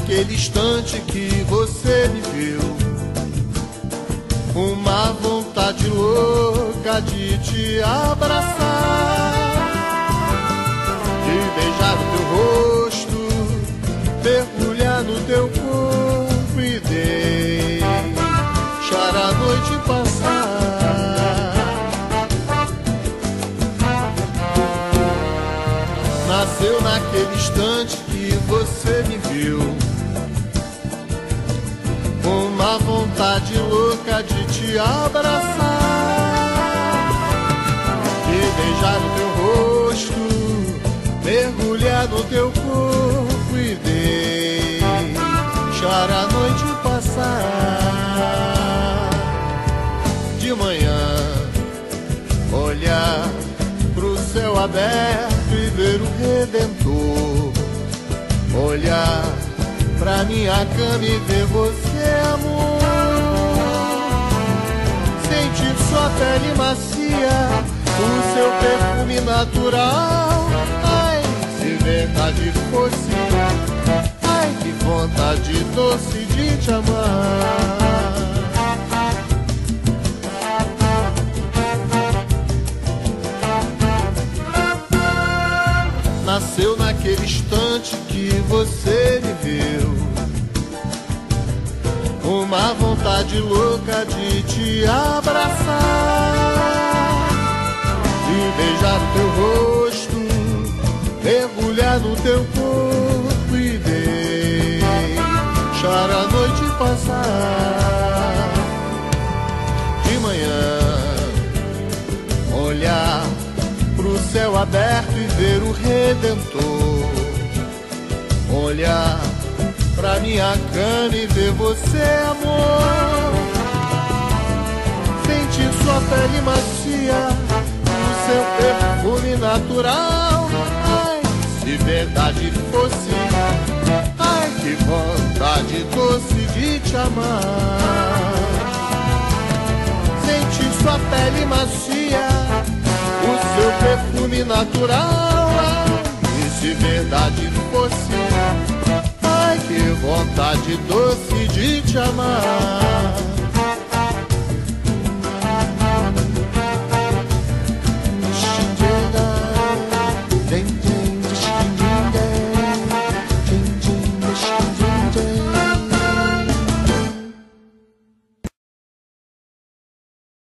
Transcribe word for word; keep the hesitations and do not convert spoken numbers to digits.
naquele instante que você me viu, uma vontade louca de te abraçar, de beijar o teu rosto, mergulhar no teu corpo e deixar a noite passar. Nasceu naquele instante que você me viu, uma vontade louca de te abraçar, de beijar o teu rosto, mergulhar no teu corpo e deixar a noite passar. De manhã, olhar pro céu aberto e ver o Redentor, olhar pra minha cama e ver você, amor, sentir sua pele macia, o seu perfume natural. Ai, se verdade fosse, ai, que vontade doce de te amar. Nasceu naquele instante que você me viu, uma vontade louca de te abraçar, de beijar o teu rosto, mergulhar no teu corpo e deixar a noite passar. De manhã, olhar pro céu aberto e ver o Redentor, olhar pra minha cama e ver você, amor, sentir sua pele macia, o seu perfume natural. Ai, se verdade fosse, ai, que vontade doce de te amar. Sentir sua pele macia, o seu perfume natural. E se verdade fosse, ai, que vontade doce de te amar.